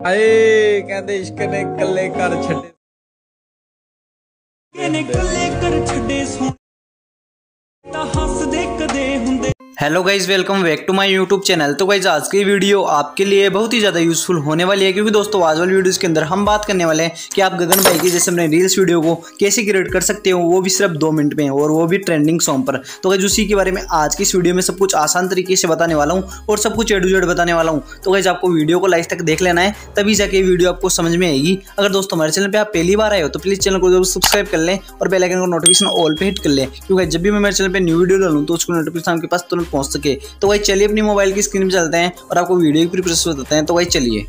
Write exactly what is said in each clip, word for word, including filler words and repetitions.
आए कहते इश्क ने कल्ले कर छड़े ने कल्ले कर छड़े सोना हंस दे कदे हुंदे। Hello guys, welcome back to my YouTube channel. तो गाइज आज की वीडियो आपके लिए बहुत ही ज़्यादा यूजफुल होने वाली है, क्योंकि दोस्तों आज वाली वीडियोस के अंदर हम बात करने वाले हैं कि आप गगन भाई की जैसे अपने रील्स वीडियो को कैसे क्रिएट कर सकते हो, वो भी सिर्फ दो मिनट में, और वो भी ट्रेंडिंग सॉन्ग पर। तो गाइज उसी के बारे में आज की इस वीडियो में सब कुछ आसान तरीके से बताने वाला हूँ और सब कुछ ए टू जेड बताने वाला हूँ। तो गाइज आपको वीडियो को लास्ट तक देख लेना है, तभी जाके वीडियो आपको समझ में आएगी। अगर दोस्तों हमारे चैनल पर आप पहली बार आए हो तो प्लीज़ चैनल को जरूर सब्सक्राइब कर लें और बेल आइकन को नोटिफिकेशन ऑल पे हिट कर लें, क्योंकि जब भी मैं मेरे चैनल पर न्यू वीडियो डालूँ तो उसको नोटिफिकेशन आपके पास तुरंत पहुँच सके। तो भाई चलिए अपनी मोबाइल की स्क्रीन पे चलते हैं और आपको वीडियो की पूरी प्रोसेस बताते हैं। तो भाई चलिए।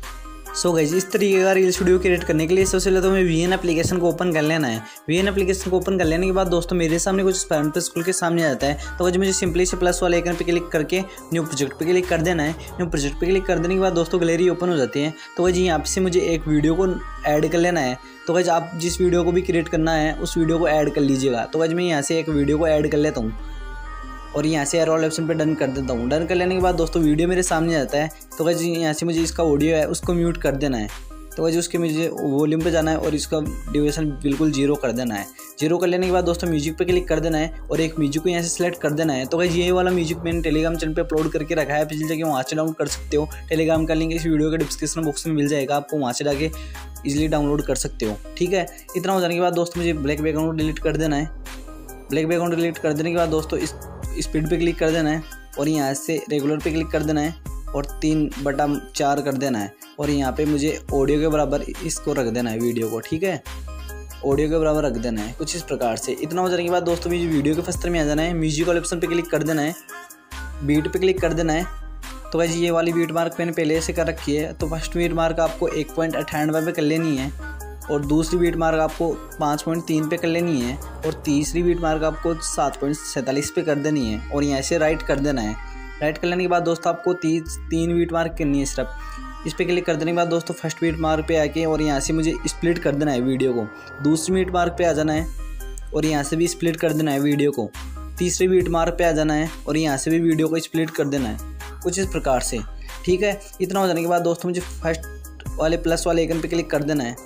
सो गाइस इस तरीके का रील्स वीडियो क्रिएट करने के लिए सबसे पहले तो हमें वीएन एप्लीकेशन को ओपन कर लेना है। वीएन एप्लीकेशन को ओपन कर लेने के बाद दोस्तों मेरे सामने कुछ पैरेंट स्कूल के सामने आ जाता है। तो गाइस मुझे सिंपली से प्लस वाले आइकन पे क्लिक करके न्यू प्रोजेक्ट पे क्लिक कर देना है। न्यू प्रोजेक्ट पे क्लिक कर देने के बाद दोस्तों गैलरी ओपन हो जाती है। तो गाइस यहाँ से मुझे एक वीडियो को ऐड कर लेना है। तो गाइस आप जिस वीडियो को भी क्रिएट करना है उस वीडियो को ऐड कर लीजिएगा। तो गाइस मैं यहाँ से एक वीडियो को ऐड कर लेता हूँ और यहाँ से एरो ऑप्शन पे डन कर देता हूँ। डन कर लेने के बाद दोस्तों वीडियो मेरे सामने आता है। तो गाइस यहाँ से मुझे इसका ऑडियो है उसको म्यूट कर देना है। तो गाइस उसके मुझे वॉल्यूम पे जाना है और इसका ड्यूरेशन बिल्कुल जीरो कर देना है। जीरो कर लेने के बाद दोस्तों म्यूजिक पे क्लिक कर देना है और एक म्यूजिक को यहाँ से सिलेक्ट कर देना है। तो गाइस ये वाला म्यूजिक मैंने टेलीग्राम चैनल पे अपलोड करके रखा है, पिछली जगह वहाँ से डाउनलोड कर सकते हो। टेलीग्राम का लिंक इस वीडियो के डिस्क्रिप्शन बॉक्स में मिल जाएगा, आपको वहाँ से जाके इजीली डाउनलोड कर सकते हो। ठीक है, इतना हो जाने के बाद दोस्तों मुझे ब्लैक बैकग्राउंड को डिलीट कर देना है। ब्लैक बैकग्राउंड डिलीट कर देने के बाद दोस्तों इस स्पीड पे क्लिक कर देना है और यहाँ से रेगुलर पे क्लिक कर देना है और तीन बटा चार कर देना है और यहाँ पे मुझे ऑडियो के बराबर इसको रख देना है वीडियो को। ठीक है, ऑडियो के बराबर रख देना है कुछ इस प्रकार से। इतना हो जाने के बाद दोस्तों मुझे वीडियो के फस्टर में आ जाना है, म्यूजिक वाले ऑप्शन पे क्लिक कर देना है, बीट पे क्लिक कर देना है। तो गाइस ये वाली बीट मार्क मैंने पहले से कर रखी है। तो फर्स्ट बीट मार्क आपको एक पॉइंट अट्ठानवे पे कर लेनी है और दूसरी बीट मार्क आपको पाँच पॉइंट तीन पे कर लेनी है और तीसरी बीट मार्क आपको सात पॉइंट सैंतालीस पे कर देनी है और यहाँ से राइट कर देना है। राइट कर लेने के बाद दोस्तों आपको तीन तीन बीट मार्क करनी है सिर्फ। इस पर क्लिक कर देने के बाद दोस्तों फर्स्ट बीट मार्क पे आके और यहाँ से मुझे स्प्लिट कर देना है वीडियो को। दूसरी बीट मार्क पे आ जाना है और यहाँ से भी स्प्लिट कर देना है वीडियो को। तीसरी बीट मार्क पे आ जाना है और यहाँ से भी वीडियो को स्प्लिट कर देना है कुछ इस प्रकार से। ठीक है, इतना हो जाने के बाद दोस्तों मुझे फर्स्ट वाले प्लस वाले आइकन पे क्लिक कर देना है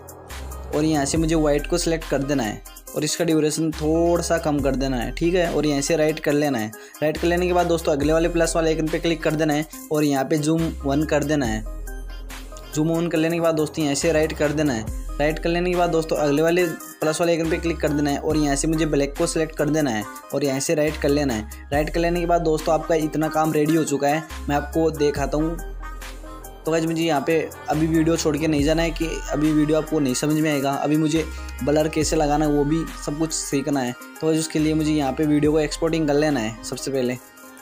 और यहाँ से मुझे वाइट को सिलेक्ट कर देना है और इसका ड्यूरेशन थोड़ा सा कम कर देना है। ठीक है, और यहाँ से राइट कर लेना है। राइट कर लेने के बाद दोस्तों अगले वाले प्लस वाले आइकन पे क्लिक कर देना है और यहाँ पे जूम वन कर देना है। जूम वन कर लेने के बाद दोस्तों यहाँ से राइट कर देना है। राइट कर लेने के बाद दोस्तों अगले वाले प्लस वाले आइकन पे क्लिक कर देना है और यहाँ से मुझे ब्लैक को सिलेक्ट कर देना है और यहाँ से राइट कर लेना है। राइट कर लेने के बाद दोस्तों आपका इतना काम रेडी हो चुका है, मैं आपको दिखाता हूँ। तो गाइस मुझे यहाँ पे अभी वीडियो छोड़ के नहीं जाना है कि अभी वीडियो आपको नहीं समझ में आएगा। अभी मुझे ब्लर कैसे लगाना है वो भी सब कुछ सीखना है। तो गाइस उसके लिए मुझे यहाँ पे वीडियो को एक्सपोर्टिंग कर लेना है। सबसे पहले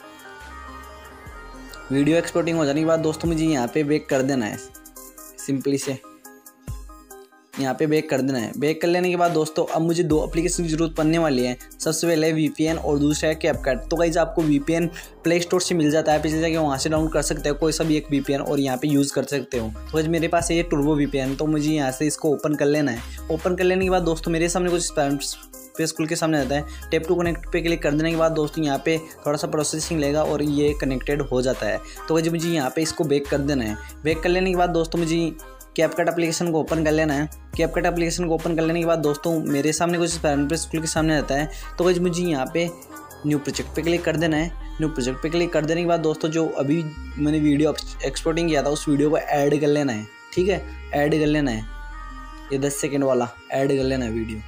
वीडियो एक्सपोर्टिंग हो जाने के बाद दोस्तों मुझे यहाँ पे बैक कर देना है। सिंपली से यहाँ पे बैक कर देना है। बैक कर लेने के बाद दोस्तों अब मुझे दो एप्लीकेशन की जरूरत पड़ने वाली है। सबसे पहले वीपीएन और दूसरा है कैपकट। तो गाइस आपको वीपीएन प्ले स्टोर से मिल जाता है, पिछले जाके वहाँ से डाउनलोड कर सकते हो कोई सा भी एक वीपीएन और यहाँ पे यूज़ कर सकते हो। तो गाइस मेरे पास है ये टर्बो वीपीएन, तो मुझे यहाँ से इसको ओपन कर लेना है। ओपन कर लेने के बाद दोस्तों मेरे सामने कुछ पे स्कूल के सामने आता है। टैप टू कनेक्ट पे क्लिक कर देने के बाद दोस्तों यहाँ पे थोड़ा सा प्रोसेसिंग लेगा और ये कनेक्टेड हो जाता है। तो गाइस मुझे यहाँ पे इसको बैक कर देना है। बैक कर लेने के बाद दोस्तों मुझे कैपकट एप्लीकेशन को ओपन कर लेना है। कैपकट एप्लीकेशन को ओपन कर लेने के बाद दोस्तों मेरे सामने कुछ पैरेंट स्कूल के सामने आता है। तो गाइस मुझे यहाँ पे न्यू प्रोजेक्ट पे क्लिक कर देना है। न्यू प्रोजेक्ट पे क्लिक कर देने के बाद दोस्तों जो अभी मैंने वीडियो एक्सपोर्टिंग किया था उस वीडियो को ऐड कर लेना है। ठीक है, ऐड कर लेना है, ये दस सेकेंड वाला ऐड कर लेना है वीडियो।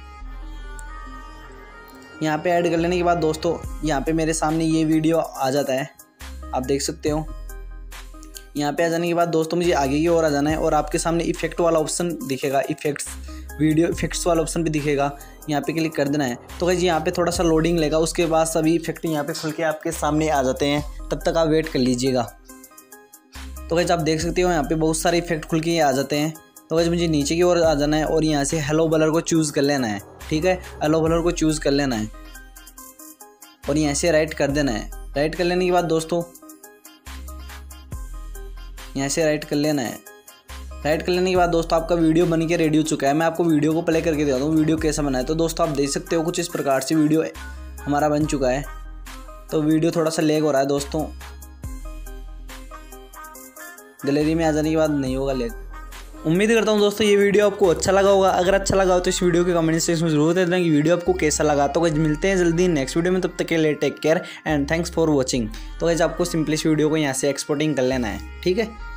यहाँ पे ऐड कर लेने के बाद दोस्तों यहाँ पे मेरे सामने ये वीडियो आ जाता है, आप देख सकते हो। यहाँ पे आ जाने के बाद दोस्तों मुझे आगे की ओर आ जाना है और आपके सामने इफेक्ट वाला ऑप्शन दिखेगा, इफेक्ट्स वीडियो इफेक्ट्स वाला ऑप्शन भी दिखेगा, यहाँ पे क्लिक कर देना है। तो गाइस यहाँ पे थोड़ा सा लोडिंग लेगा, उसके बाद सभी इफेक्ट यहाँ पे खुल के आपके सामने आ जाते हैं, तब तक आप वेट कर लीजिएगा। तो गाइस आप देख सकते हो यहाँ पे बहुत सारे इफेक्ट खुल के आ जाते हैं। तो गाइस मुझे नीचे की ओर आ जाना है और यहाँ से हेलो ब्लर को चूज़ कर लेना है। ठीक है, हेलो ब्लर को चूज़ कर लेना है और यहाँ से राइट कर देना है। राइट कर लेने के बाद दोस्तों यहाँ से राइट कर लेना है। राइट कर लेने के बाद दोस्तों आपका वीडियो बन के रेडी हो चुका है। मैं आपको वीडियो को प्ले करके दिखाता हूँ वीडियो कैसा बना है। तो दोस्तों आप देख सकते हो कुछ इस प्रकार से वीडियो हमारा बन चुका है। तो वीडियो थोड़ा सा लैग हो रहा है दोस्तों, गैलरी में आ जाने के बाद नहीं होगा लेट। उम्मीद करता हूँ दोस्तों ये वीडियो आपको अच्छा लगा होगा। अगर अच्छा लगा हो तो इस वीडियो के कमेंट सेक्शन में जरूर दे देना कि वीडियो आपको कैसा लगा। तो गाइस मिलते हैं जल्दी नेक्स्ट वीडियो में, तब तक के लिए take care and thanks for watching. तो गाइस आपको सिंपली इस वीडियो को यहाँ से एक्सपोर्टिंग कर लेना है, ठीक है।